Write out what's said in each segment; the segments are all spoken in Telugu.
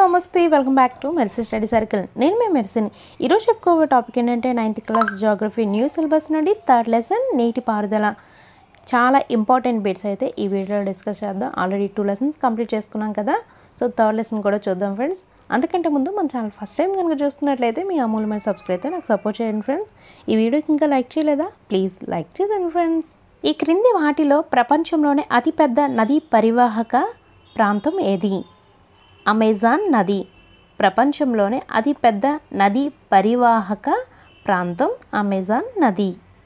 నమస్తే welcome back to Mercy study circle. నేను మీ మెర్సీని. ఈరోజు చెప్పుకోబోయే టాపిక్ ఏంటంటే 9th class Geography new syllabus నుండి 3rd లెసన్ నీటి పారుదల. చాలా ఇంపార్టెంట్ బిట్స్ అయితే ఈ వీడియోలో డిస్కస్ చేద్దాం. ఆల్రెడీ 2 లెసన్స్ కంప్లీట్ చేసుకున్నాం కదా, సో 3rd లెసన్ కూడా చూద్దాం ఫ్రెండ్స్. అంతకంటే ముందు మన ఛానల్ ఫస్ట్ టైం కనుక చూస్తున్నట్లయితే మీ అమూల్యమైన సబ్స్క్రైబ్ అయితే నాకు సపోర్ట్ చేయండి ఫ్రెండ్స్. ఈ వీడియోకి ఇంకా లైక్ చేయలేదా? ప్లీజ్ లైక్ చేయండి ఫ్రెండ్స్. ఈ క్రింది వాటిలో ప్రపంచంలోనే అతిపెద్ద నదీ పరివాహక ప్రాంతం ఏది? అమెజాన్ నది. ప్రపంచంలోనే అతిపెద్ద నదీ పరివాహక ప్రాంతం అమెజాన్ నది.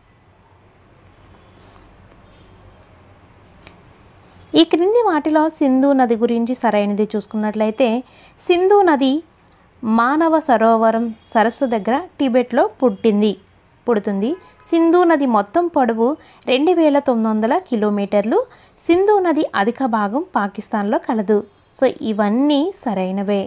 ఈ క్రింది వాటిలో సింధు నది గురించి సరైనది చూసుకున్నట్లయితే, సింధు నది మానవ సరోవరం సరస్సు దగ్గర టిబెట్లో పుడుతుంది. సింధు నది మొత్తం పొడవు 2900 కిలోమీటర్లు. సింధు నది అధిక భాగం పాకిస్తాన్లో కలదు. సో ఇవన్నీ సరైనవే.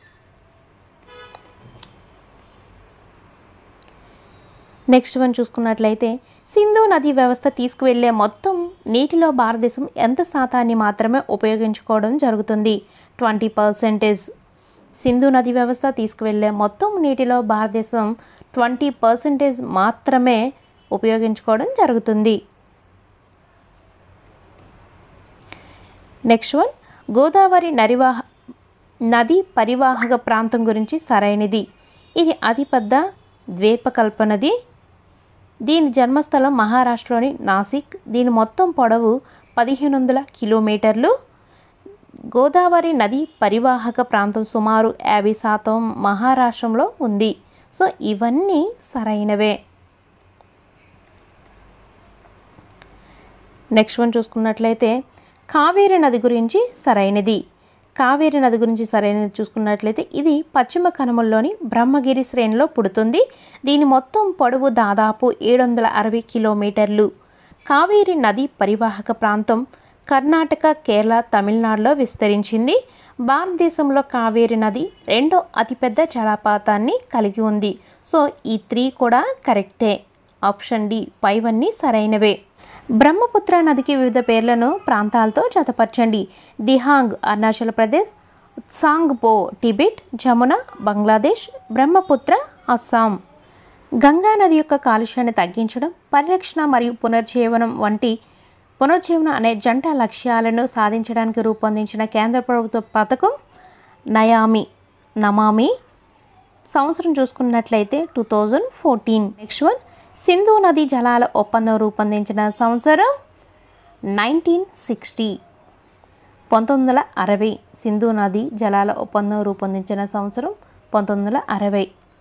నెక్స్ట్ వన్ చూసుకున్నట్లయితే, సింధు నది వ్యవస్థ తీసుకువెళ్లే మొత్తం నీటిలో భారతదేశం ఎంత శాతాన్ని మాత్రమే ఉపయోగించుకోవడం జరుగుతుంది? 20%. సింధు నది వ్యవస్థ తీసుకువెళ్లే మొత్తం నీటిలో భారతదేశం 20% మాత్రమే ఉపయోగించుకోవడం జరుగుతుంది. నెక్స్ట్ వన్, గోదావరి నది పరివాహక ప్రాంతం గురించి సరైనది. ఇది అతిపెద్ద ద్వీపకల్పనది. దీని జన్మస్థలం మహారాష్ట్రలోని నాసిక్. దీని మొత్తం పొడవు 1500 కిలోమీటర్లు. గోదావరి నది పరివాహక ప్రాంతం సుమారు 50% మహారాష్ట్రంలో ఉంది. సో ఇవన్నీ సరైనవే. నెక్స్ట్ వన్ చూసుకున్నట్లయితే, కావేరి నది గురించి సరైనది. కావేరి నది గురించి సరైనది చూసుకున్నట్లయితే, ఇది పశ్చిమ కనుమల్లోని బ్రహ్మగిరి శ్రేణిలో పుడుతుంది. దీని మొత్తం పొడవు దాదాపు 760 కిలోమీటర్లు. కావేరి నది పరివాహక ప్రాంతం కర్ణాటక, కేరళ, తమిళనాడులో విస్తరించింది. భారతదేశంలో కావేరి నది 2వ అతిపెద్ద జలపాతాన్ని కలిగి ఉంది. సో ఈ 3 కూడా కరెక్టే. ఆప్షన్ డి పైవన్నీ సరైనవే. బ్రహ్మపుత్ర నదికి వివిధ పేర్లను ప్రాంతాలతో జతపరచండి. దిహాంగ్ అరుణాచల్ ప్రదేశ్, సాంగ్పో టిబెట్, జమున బంగ్లాదేశ్, బ్రహ్మపుత్ర అస్సాం. గంగా నది యొక్క కాలుష్యాన్ని తగ్గించడం, పరిరక్షణ మరియు పునర్జీవనం అనే జంట లక్ష్యాలను సాధించడానికి రూపొందించిన కేంద్ర ప్రభుత్వ పథకం నమామి. సంవత్సరం చూసుకున్నట్లయితే 2014. నెక్స్ట్ వన్, సింధు నది జలాల ఒప్పందం రూపొందించిన సంవత్సరం 1960. 1960. సింధు నది జలాల ఒప్పందం రూపొందించిన సంవత్సరం 1960.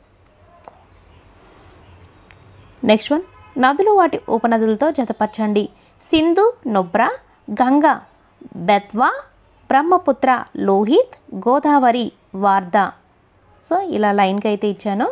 నెక్స్ట్ వన్, నదులు వాటి ఉపనదులతో జతపరచండి. సింధు నుబ్రా, గంగా బెత్వా, బ్రహ్మపుత్ర లోహిత్, గోదావరి వార్దా. సో ఇలా లైన్కి అయితే ఇచ్చాను.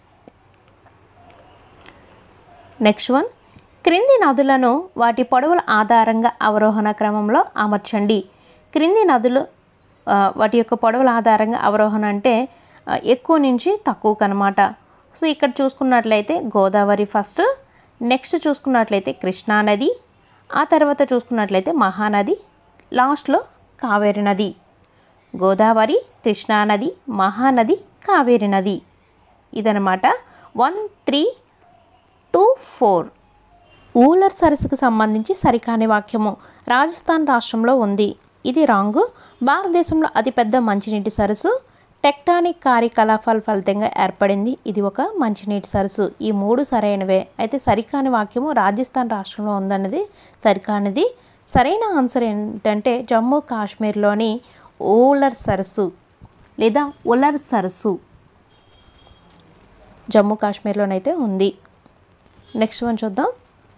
నెక్స్ట్ వన్, క్రింది నదులను వాటి పొడవుల ఆధారంగా అవరోహణ క్రమంలో అమర్చండి. క్రింది నదులు వాటి యొక్క పొడవుల ఆధారంగా అవరోహణ అంటే ఎక్కువ నుంచి తక్కువకు అనమాట. సో ఇక్కడ చూసుకున్నట్లయితే గోదావరి ఫస్ట్, నెక్స్ట్ చూసుకున్నట్లయితే కృష్ణానది, ఆ తర్వాత చూసుకున్నట్లయితే మహానది, లాస్ట్లో కావేరి నది. గోదావరి, కృష్ణానది, మహానది, కావేరి నది. ఇదనమాట 1, 3, 2, 4. ఊలర్ సరస్సుకు సంబంధించి సరికాని వాక్యము. రాజస్థాన్ రాష్ట్రంలో ఉంది. ఇది రాంగు. భారతదేశంలో అతిపెద్ద మంచినీటి సరస్సు టెక్టానిక్ కార్యకలాపాల ఫలితంగా ఏర్పడింది. ఇది ఒక మంచినీటి సరస్సు. ఈ 3 సరైనవే. అయితే సరికాని వాక్యము రాజస్థాన్ రాష్ట్రంలో ఉందన్నది సరికానిది. సరైన ఆన్సర్ ఏంటంటే జమ్మూ కాశ్మీర్లోని ఊలర్ సరస్సు లేదా ఉలర్ సరస్సు జమ్మూ కాశ్మీర్లోనైతే ఉంది. నెక్స్ట్ వన్ చూద్దాం.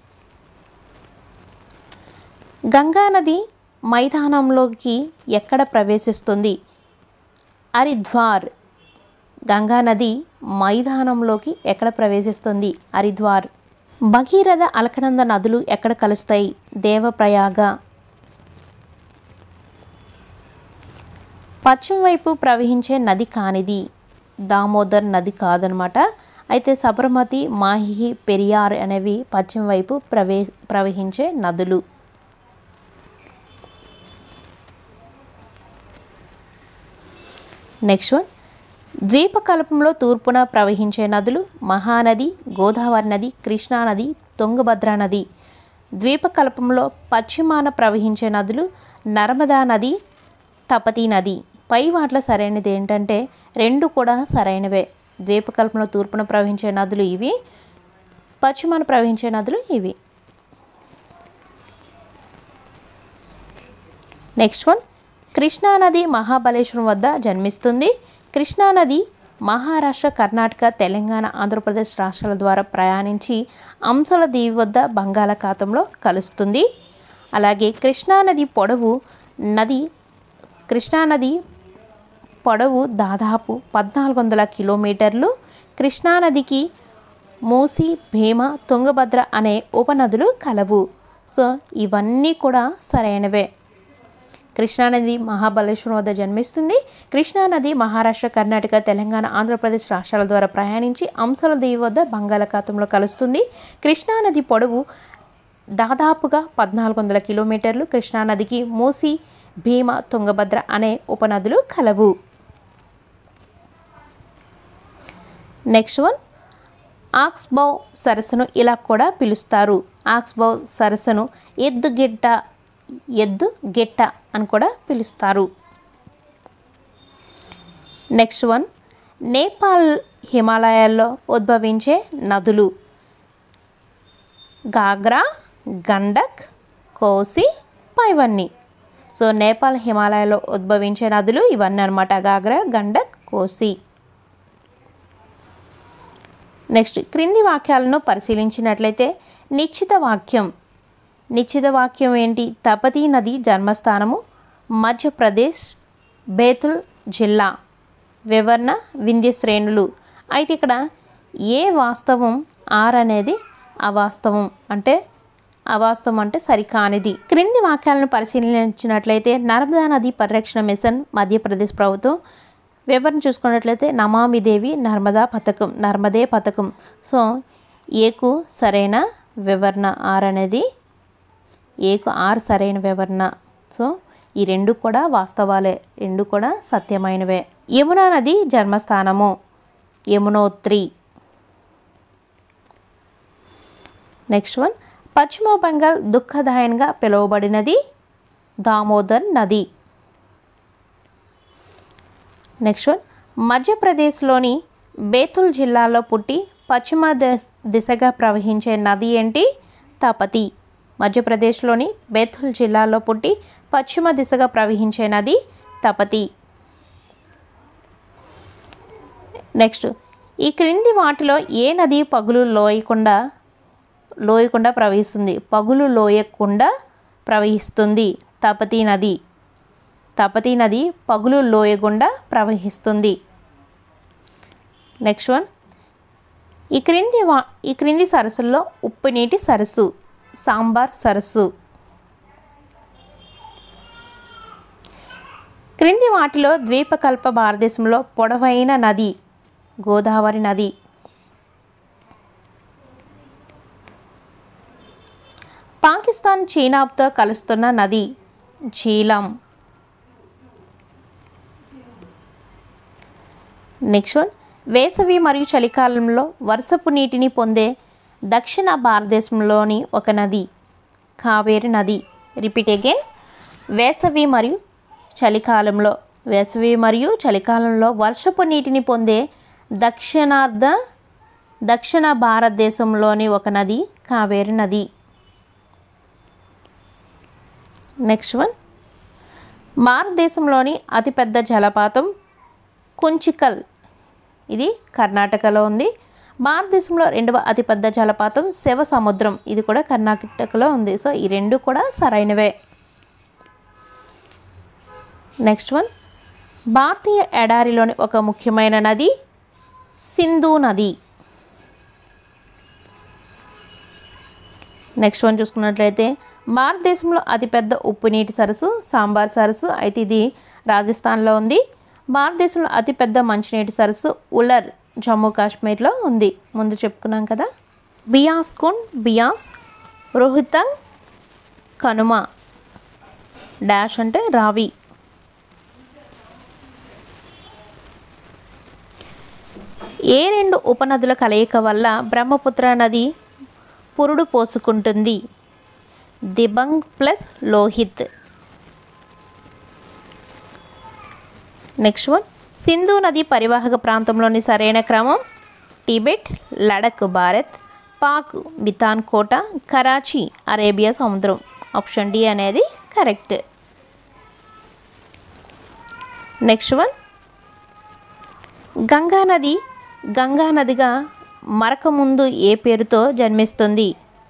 గంగా నది మైదానంలోకి ఎక్కడ ప్రవేశిస్తుంది? హరిద్వార్. గంగా నది మైదానంలోకి ఎక్కడ ప్రవేశిస్తుంది? హరిద్వార్. భగీరథ, అలకనంద నదులు ఎక్కడ కలుస్తాయి? దేవప్రయాగ. పశ్చిమ వైపు ప్రవహించే నది కానిది దామోదర్ నది కాదనమాట. అయితే సబర్మతి, మాహి, పెరియార్ అనేవి పశ్చిమ వైపు ప్రవహించే నదులు. నెక్స్ట్ వన్, ద్వీపకల్పంలో తూర్పున ప్రవహించే నదులు మహానది, గోదావరి నది, కృష్ణానది, తుంగభద్ర నది. ద్వీపకల్పంలో పశ్చిమాన ప్రవహించే నదులు నర్మదా నది, తపతీ నది. పై వాటిలో సరైనది ఏంటంటే రెండు కూడా సరైనవే. ద్వీపకల్పంలో తూర్పున ప్రవహించే నదులు ఇవి, పశ్చిమాన ప్రవహించే నదులు ఇవి. నెక్స్ట్ వన్, కృష్ణానది మహాబలేశ్వరం వద్ద జన్మిస్తుంది. కృష్ణానది మహారాష్ట్ర, కర్ణాటక, తెలంగాణ, ఆంధ్రప్రదేశ్ రాష్ట్రాల ద్వారా ప్రయాణించి అంశల దీవి వద్ద బంగాళాఖాతంలో కలుస్తుంది. అలాగే కృష్ణానది పొడవు దాదాపు 1400 కిలోమీటర్లు. కృష్ణానదికి మూసి, భీమ, తుంగభద్ర అనే ఉపనదులు కలవు. సో ఇవన్నీ కూడా సరైనవే. కృష్ణానది మహాబలేశ్వరం వద్ద జన్మిస్తుంది. కృష్ణానది మహారాష్ట్ర, కర్ణాటక, తెలంగాణ, ఆంధ్రప్రదేశ్ రాష్ట్రాల ద్వారా ప్రయాణించి అంశల దీవి వద్ద బంగాళాఖాతంలో కలుస్తుంది. కృష్ణానది పొడవు దాదాపుగా 1400 కిలోమీటర్లు. కృష్ణానదికి మూసి, భీమ, తుంగభద్ర అనే ఉపనదులు కలవు. నెక్స్ట్ వన్, ఆక్స్బౌ సరస్సును ఇలా కూడా పిలుస్తారు. ఆక్స్బౌ సరస్సును ఎద్దుగిట్ట అని కూడా పిలుస్తారు. నెక్స్ట్ వన్, నేపాల్ హిమాలయాల్లో ఉద్భవించే నదులు గాగ్రా, గండక్, కోసి, పైవన్నీ. సో నేపాల్ హిమాలయాల్లో ఉద్భవించే నదులు ఇవన్నీ అనమాట, గాగ్రా, గండక్, కోసి. నెక్స్ట్, క్రింది వాక్యాలను పరిశీలించినట్లయితే నిశ్చిత వాక్యం ఏంటి? తపతీ నది జన్మస్థానము మధ్యప్రదేశ్, బేతుల్ జిల్లా. వివరణ వింధ్య శ్రేణులు. అయితే ఇక్కడ ఏ వాస్తవం, ఆర్ అనేది అవాస్తవం అంటే సరికానిది. క్రింది వాక్యాలను పరిశీలించినట్లయితే నర్మదా నది పరిరక్షణ మిషన్ మధ్యప్రదేశ్ ప్రభుత్వం. వివరణ చూసుకున్నట్లయితే నమామి దేవి నర్మదే పథకం. సో ఏకు సరైన వివరణ, ఆర్ అనేది ఏకు ఆర్ సరైన వివరణ. సో ఈ రెండు కూడా వాస్తవాలే, రెండు కూడా సత్యమైనవే. యమునా నది జన్మస్థానము యమునోత్రి. నెక్స్ట్ వన్, పశ్చిమ బెంగాల్ దుఃఖదాయకంగా పిలువబడినది దామోదర్ నది. నెక్స్ట్ వన్, మధ్యప్రదేశ్లోని బేతుల్ జిల్లాలో పుట్టి పశ్చిమ దిశగా ప్రవహించే నది ఏంటి? తపతి. మధ్యప్రదేశ్లోని బేతుల్ జిల్లాలో పుట్టి పశ్చిమ దిశగా ప్రవహించే నది తపతి. నెక్స్ట్, ఈ క్రింది వాటిలో ఏ నది పగులు లోయకుండా ప్రవహిస్తుంది? పగులు లోయకుండా ప్రవహిస్తుంది తపతీ నది. తపతీ నది పగులు లోయకుండా ప్రవహిస్తుంది. నెక్స్ట్ వన్, ఈ క్రింది సరస్సుల్లో ఉప్పునీటి సరస్సు సాంబార్ సరస్సు. క్రింది వాటిలో ద్వీపకల్ప భారతదేశంలో పొడవైన నది గోదావరి నది. పాకిస్తాన్ చీనాతో కలుస్తున్న నది జీలం. నెక్స్ట్ వన్, వేసవి మరియు చలికాలంలో వర్షపు నీటిని పొందే దక్షిణ భారతదేశంలోని ఒక నది కావేరి నది. రిపీట్ అగైన్, వేసవి మరియు చలికాలంలో వర్షపు నీటిని పొందే దక్షిణ భారతదేశంలోని ఒక నది కావేరి నది. నెక్స్ట్ వన్, భారతదేశంలోని అతిపెద్ద జలపాతం కుంచికల్, ఇది కర్ణాటకలో ఉంది. భారతదేశంలో రెండవ అతిపెద్ద జలపాతం శివసముద్రం, ఇది కూడా కర్ణాటకలో ఉంది. సో ఈ రెండు కూడా సరైనవే. నెక్స్ట్ వన్, భారతీయ ఎడారిలోని ఒక ముఖ్యమైన నది సింధు నది. నెక్స్ట్ వన్ చూసుకున్నట్లయితే భారతదేశంలో అతిపెద్ద ఉప్పునీటి సరస్సు సాంబార్ సరస్సు, అయితే ఇది రాజస్థాన్లో ఉంది. భారతదేశంలో అతిపెద్ద మంచినీటి సరస్సు ఉలర్, జమ్మూ కాశ్మీర్లో ఉంది. ముందు చెప్పుకున్నాం కదా. బియాస్ కుండ్, బియాస్, రోహితంగ్, కనుమ డాష్ అంటే రావి. ఏ రెండు ఉపనదుల కలయిక వల్ల బ్రహ్మపుత్ర నది పురుడు పోసుకుంటుంది? Dibang plus Lohit. Next one, Sindhu నది పరివాహక ప్రాంతంలోని సరైన క్రమం టిబెట్, లడక్ భారత్, పాక్ బితాన్ కోట, కరాచీ అరేబియా సముద్రం. ఆప్షన్ డి అనేది కరెక్ట్. నెక్స్ట్ వన్, గంగా నదిగా మరక ముందు ఏ పేరుతో జన్మిస్తుంది?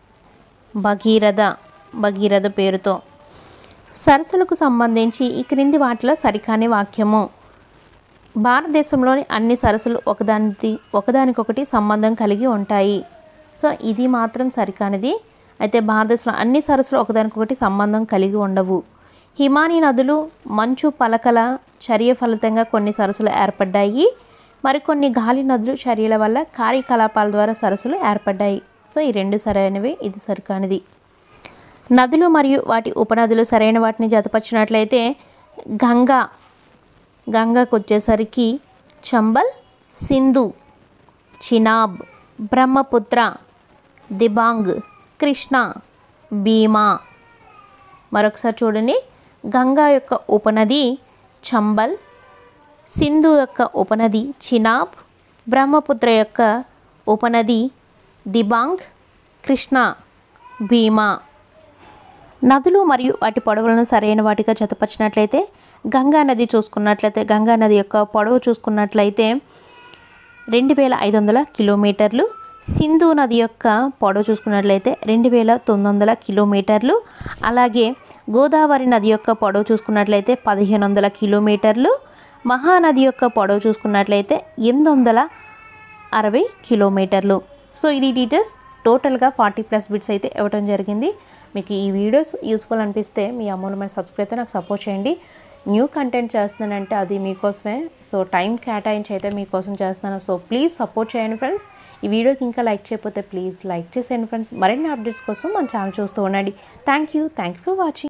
భగీరథ పేరుతో. సరస్సులకు సంబంధించి ఈ క్రింది వాటిలో సరికాని వాక్యము. భారతదేశంలోని అన్ని సరస్సులు ఒకదానికొకటి సంబంధం కలిగి ఉంటాయి. సో ఇది మాత్రం సరికానిది. అయితే భారతదేశంలో అన్ని సరస్సులు ఒకదానికొకటి సంబంధం కలిగి ఉండవు. హిమానీ నదులు మంచు పలకల చర్య ఫలితంగా కొన్ని సరస్సులు ఏర్పడ్డాయి. మరికొన్ని గాలి నదులు చర్యల వల్ల కార్యకలాపాల ద్వారా సరస్సులు ఏర్పడ్డాయి. సో ఈ రెండు సరైనవి, ఇది సరికానిది. నదులు మరియు వాటి ఉపనదులు సరైన వాటిని జతపరిచినట్లయితే గంగాకు వచ్చేసరికి చంబల్, సింధు, చినాబ్, బ్రహ్మపుత్ర, దిబాంగ్, కృష్ణ, భీమా. మరొకసారి చూడండి, గంగా యొక్క ఉపనది చంబల్, సింధు యొక్క ఉపనది చినాబ్, బ్రహ్మపుత్ర యొక్క ఉపనది దిబాంగ్, కృష్ణ, భీమా. నదులు మరియు వాటి పొడవులను సరైన వాటిగా జతపరిచినట్లయితే గంగా నది చూసుకున్నట్లయితే గంగా నది యొక్క పొడవు చూసుకున్నట్లయితే 2500 కిలోమీటర్లు. సింధు నది యొక్క పొడవు చూసుకున్నట్లయితే 2900 కిలోమీటర్లు. అలాగే గోదావరి నది యొక్క పొడవు చూసుకున్నట్లయితే 1500 కిలోమీటర్లు. మహానది యొక్క పొడవు చూసుకున్నట్లయితే 860 కిలోమీటర్లు. సో ఇది డీటెయిల్స్ టోటల్గా 40+ బిట్స్ అయితే ఇవ్వడం జరిగింది. మీకు ఈ వీడియోస్ యూస్ఫుల్ అనిపిస్తే మీ అమూల్యమైన సబ్స్క్రైబ్ అయితే నాకు సపోర్ట్ చేయండి. న్యూ కంటెంట్ చేస్తున్నానంటే అది మీకోసమే. సో టైం కేటాయించి అయితే మీకోసం చేస్తున్నాను. సో ప్లీజ్ సపోర్ట్ చేయండి ఫ్రెండ్స్. ఈ వీడియోకి ఇంకా లైక్ చేయకపోతే ప్లీజ్ లైక్ చేసేయండి ఫ్రెండ్స్. మరిన్ని అప్డేట్స్ కోసం మన ఛానల్ చూస్తూ ఉండండి. Thank you for watching.